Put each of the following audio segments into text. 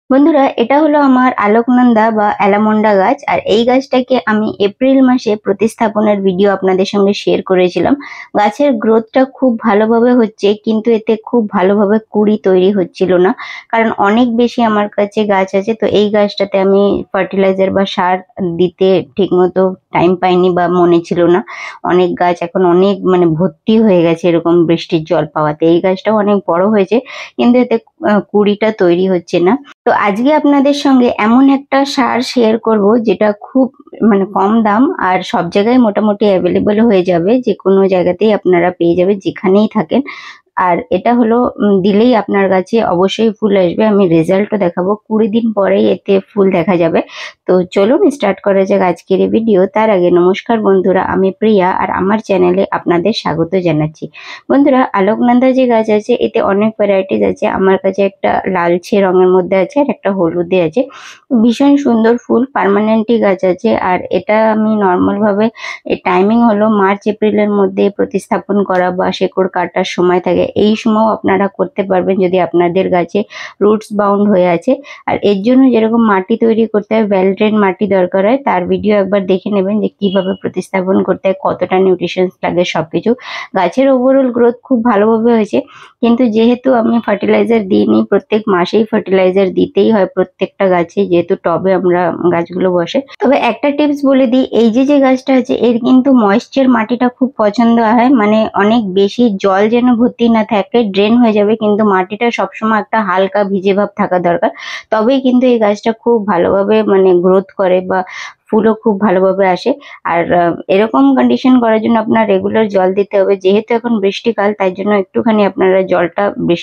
বন্ধুরা, এটা হলো আমার আলোকনন্দা বা অ্যালামন্ডা গাছ। আর এই গাছটাকে আমি এপ্রিল মাসে প্রতিস্থাপনের ভিডিও আপনাদের সঙ্গে শেয়ার করেছিলাম। গাছের গ্রোথটা খুব ভালোভাবে হচ্ছে, কিন্তু এতে খুব ভালোভাবে কুঁড়ি তৈরি হচ্ছিল না, কারণ অনেক বেশি আমার কাছে গাছ আছে। তো এই গাছটাতে আমি ফার্টিলাইজার বা সার দিতে ঠিকমতো টাইম পাইনি বা মনে ছিল না। অনেক গাছ এখন অনেক ভর্তি হয়ে গেছে এরকম বৃষ্টির জল পাওয়াতে। এই গাছটাও অনেক বড় হয়েছে, কিন্তু এতে কুঁড়িটা তৈরি হচ্ছে না। তো আজকে আপনাদের সঙ্গে এমন একটা সার শেয়ার করব যেটা খুব কম দাম, আর সব জায়গায় মোটামুটি অ্যাভেলেবল হয়ে যাবে, যে কোনো জায়গাতেই আপনারা পেয়ে যাবে যেখানেই থাকেন। আর এটা হলো দিলেই আপনার কাছে অবশ্যই ফুল আসবে। আমি রেজাল্টও দেখাবো, 20 দিন পরেই এতে ফুল দেখা যাবে। তো চলুন স্টার্ট করা যাক আজকের এই ভিডিও। তার আগে নমস্কার বন্ধুরা, আমি প্রিয়া আর আমার চ্যানেলে আপনাদের স্বাগত জানাচ্ছি। বন্ধুরা, আলোকনন্দা যে গাছ আছে এতে অনেক ভ্যারাইটিস আছে। আমার কাছে একটা লালচে রঙের মধ্যে আছে আর একটা হলুদে আছে। ভীষণ সুন্দর ফুল, পার্মানেন্টই গাছ আছে। আর এটা আমি নর্মাল ভাবে টাইমিং হলো মার্চ এপ্রিলের মধ্যে প্রতিস্থাপন করা বা শেকড় কাটার সময় থাকে। এই সময়ও আপনারা করতে পারবেন যদি আপনাদের গাছে রুটস বাউন্ড হয়ে আছে। আর এর জন্য যেরকম মাটি তৈরি করতে হয়, ওয়েল ড্রেন মাটি দরকার হয়, তার ভিডিও একবার দেখে নেবেন যে কিভাবে প্রতিস্থাপন করতে হয়, কতটা নিউট্রিশনস লাগে সবকিছু। গাছের ওভারঅল গ্রোথ খুব ভালোভাবে হয়েছে, কিন্তু যেহেতু আমি ফার্টিলাইজার দিইনি, প্রত্যেক মাসেই ফার্টিলাইজার দিতেই হয় প্রত্যেকটা গাছে, যেহেতু টবে আমরা গাছগুলো বসে। তবে একটা টিপস বলে দিই, এই যে গাছটা আছে এর কিন্তু ময়েশ্চার মাটিটা খুব পছন্দ হয়, অনেক বেশি জল যেন ভর্তি না থাকে, ড্রেন হয়ে যাবে, কিন্তু মাটিটা সবসময় একটা হালকা ভিজে ভাব থাকা দরকার। তবেই কিন্তু এই গাছটা খুব ভালোভাবে গ্রোথ করে বা ফুলও খুব ভালোভাবে আসে। আর এরকম কন্ডিশন করার জন্য আপনার রেগুলার জল দিতে হবে। যেহেতু এখন বৃষ্টিকাল, তাই জন্য একটুখানি আপনারা জলটা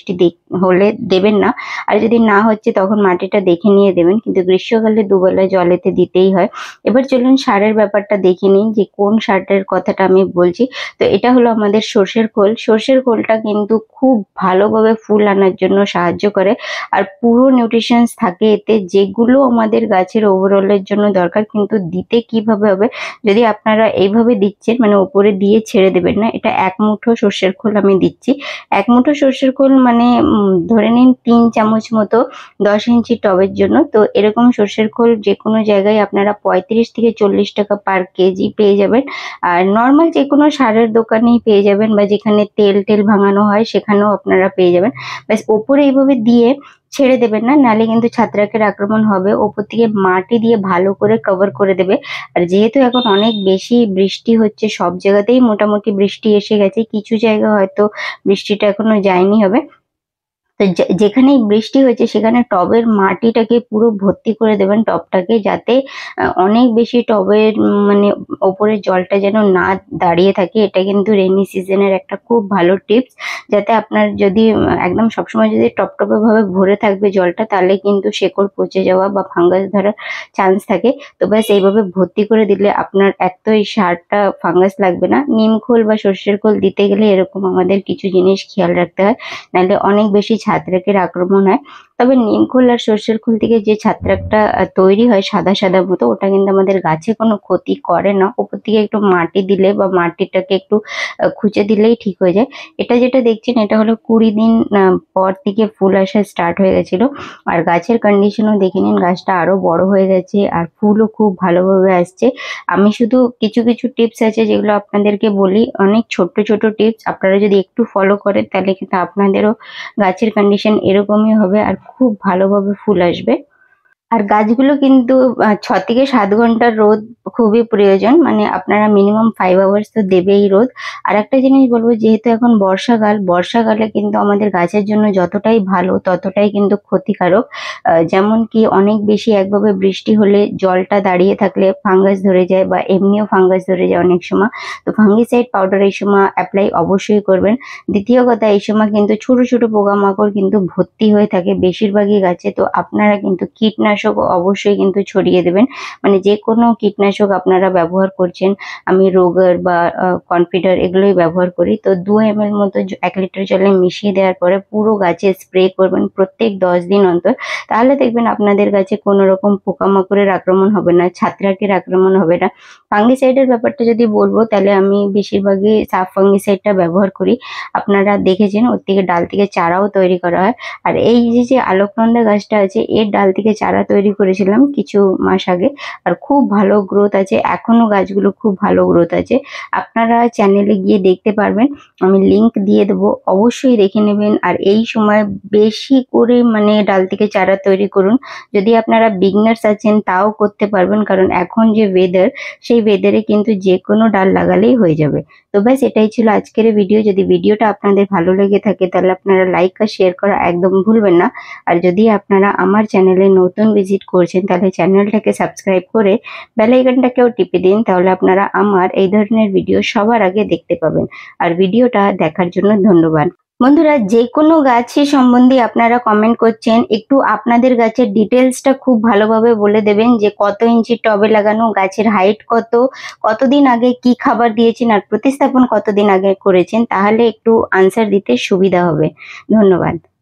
হলে দেবেন না। আর যদি না হচ্ছে তখন মাটিটা দেখে নিয়ে দেবেন, কিন্তু গ্রীষ্মকালে দুবেলা জল এতে দিতেই হয়। এবার চলুন সারের ব্যাপারটা দেখে নিন যে কোন সারটার কথাটা আমি বলছি। তো এটা হলো আমাদের সর্ষের খোল। সর্ষের খোলটা কিন্তু খুব ভালোভাবে ফুল আনার জন্য সাহায্য করে, আর পুরো নিউট্রিশনস থাকে এতে, যেগুলো আমাদের গাছের ওভারঅলের জন্য দরকার। কিন্তু দিতে কিভাবে হবে, যদি আপনারা এইভাবে দিচ্ছেন, উপরে দিয়ে ছেড়ে দেবেন না। এটা 1 মুঠো সর্ষের খোল আমি দিচ্ছি। 1 মুঠো সর্ষের খোল ধরে নিন 3 চামচ মতো 10 ইঞ্চি টবের জন্য। তো এরকম সর্ষের খোল যে কোনো জায়গায় আপনারা 35 থেকে 40 টাকা পার কেজি পেয়ে যাবেন। আর নর্মাল যে কোনো সারের দোকানেই পেয়ে যাবেন, বা যেখানে তেল টেল ভাঙানো হয় সেখানেও আপনারা পেয়ে যাবেন। ব্যাস ওপরে এইভাবে দিয়ে ছেড়ে দেবেন না, নালে কিন্তু ছত্রাকের আক্রমণ হবে। ওপর থেকে মাটি দিয়ে ভালো করে কভার করে দেবে। আর যেহেতু এখন অনেক বেশি বৃষ্টি হচ্ছে, সব জায়গাতেই মোটামুটি বৃষ্টি এসে গেছে, কিছু জায়গা হয়তো বৃষ্টিটা এখনো যায়নি হবে। তো যেখানেই বৃষ্টি হয়েছে সেখানে টবের মাটিটাকে পুরো ভর্তি করে দেবেন টবটাকে, যাতে অনেক বেশি টবের ওপরের জলটা যেন না দাঁড়িয়ে থাকে। এটা কিন্তু রেইনি সিজনের একটা খুব ভালো টিপস। যাতে আপনার যদি একদম সবসময় যদি টপটপে ভাবে ভরে থাকবে জলটা, তাহলে কিন্তু শেকড় পচে যাওয়া বা ফাঙ্গাস ধরার চান্স থাকে। তো ব্যাস এইভাবে ভর্তি করে দিলে আপনার এক তো এই সারটা ফাঙ্গাস লাগবে না। নিম খোল বা সর্ষের খোল দিতে গেলে এরকম আমাদের কিছু জিনিস খেয়াল রাখতে হয়, নাহলে অনেক বেশি ছত্রাকের আক্রমণ হয়। তবে নিমখোল আর সর্ষের খোল থেকে যে ছত্রাকটা তৈরি হয় সাদা সাদা মতো, ওটা কিন্তু আমাদের গাছে কোনো ক্ষতি করে না। ওপর থেকে একটু মাটি দিলে বা মাটিটাকে একটু খুঁচে দিলেই ঠিক হয়ে যায়। এটা যেটা দেখছেন এটা হলো 20 দিন পর থেকে ফুল আসা স্টার্ট হয়ে গেছিল। আর গাছের কন্ডিশনও দেখে নিন, গাছটা আরো বড় হয়ে গেছে আর ফুলও খুব ভালোভাবে আসছে। আমি শুধু কিছু কিছু টিপস আছে যেগুলো আপনাদেরকে বলি, অনেক ছোট ছোট টিপস, আপনারা যদি একটু ফলো করেন তাহলে কিন্তু আপনাদেরও গাছের কন্ডিশন এরকমই হবে আর খুব ভালোভাবে ফুল আসবে। আর গাছগুলো কিন্তু 6 থেকে 7 ঘন্টার রোদ খুবই প্রয়োজন, আপনারা মিনিমাম 5 আওয়ার্স তো দেবেই রোদ। আর একটা জিনিস বলবো, যেহেতু এখন বর্ষাকাল, বর্ষাকালে কিন্তু আমাদের গাছের জন্য যতটাই ভালো ততটাই কিন্তু ক্ষতিকারক। যেমন কি অনেক বেশি একভাবে বৃষ্টি হলে জলটা দাঁড়িয়ে থাকলে ফাঙ্গাস ধরে যায়, বা এমনিও ফাঙ্গাস ধরে যায় অনেক সময়। তো ফাঙ্গিসাইড পাউডার এই সময় অ্যাপ্লাই অবশ্যই করবেন। দ্বিতীয় কথা, এই সময় কিন্তু ছোট ছোট পোকামাকড় কিন্তু ভর্তি হয়ে থাকে বেশিরভাগই গাছে। তো আপনারা কিন্তু কীটনাশক কীটনাশক অবশ্যই কিন্তু ছড়িয়ে দেবেন। মানে যে কোনো কীটনাশক আপনারা ব্যবহার করছেন, আমি রোগার বা কনফিডার এগুলোই ব্যবহার করি। তো 2 ml মতো 1 লিটার জলে মিশিয়ে দেওয়ার পরে পুরো গাছে স্প্রে করবেন প্রত্যেক 10 দিন অন্তর। তাহলে দেখবেন আপনাদের গাছে কোনো রকম পোকামাকড়ের আক্রমণ হবে না, ছত্রাকের আক্রমণ হবে না। ফাঙ্গিসাইডের ব্যাপারটা যদি বলবো তাহলে আমি বেশিরভাগই সাফ ফাঙ্গিসাইডটা ব্যবহার করি। আপনারা দেখেছেন ওর থেকে ডাল থেকে চারাও তৈরি করা হয়। আর এই যে আলোকনন্দা গাছটা আছে এর ডাল থেকে চারা তৈরি করেছিলাম কিছু মাস আগে, আর খুব ভালো গ্রোথ আছে, এখনো গাছগুলো খুব ভালো গ্রোথ আছে। আপনারা চ্যানেলে গিয়ে দেখতে পারবেন, আমি লিংক দিয়ে দেবো, অবশ্যই দেখে নেবেন। আর এই সময় বেশি করে মানে ডাল থেকে চারা তৈরি করুন। যদি আপনারা বিগনার্স আছেন তাও করতে পারবেন, কারণ এখন যে ওয়েদার সেই ওয়েদারে কিন্তু যে কোনো ডাল লাগালেই হয়ে যাবে। তো ব্যাস এটাই ছিল আজকের ভিডিও। যদি ভিডিওটা আপনাদের ভালো লেগে থাকে তাহলে আপনারা লাইক আর শেয়ার করা একদম ভুলবেন না। আর যদি আপনারা আমার চ্যানেলে নতুন ভিজিট করছেন তাহলে চ্যানেলটাকে সাবস্ক্রাইব করে বেল আইকনটাকেও টিপে দিন, তাহলে আপনারা আমার এই ধরনের ভিডিও সবার আগে দেখতে পাবেন। আর ভিডিওটা দেখার জন্য ধন্যবাদ। বন্ধুরা, যে কোনো গাছের সম্বন্ধে আপনারা কমেন্ট করছেন, একটু আপনাদের গাছের ডিটেলসটা খুব ভালোভাবে বলে দেবেন যে কত ইঞ্চি টবে লাগানো, গাছের হাইট কত, কতদিন আগে কি খাবার দিয়েছেন আর প্রতিস্থাপন কতদিন আগে করেছেন, তাহলে একটু আনসার দিতে সুবিধা হবে। ধন্যবাদ।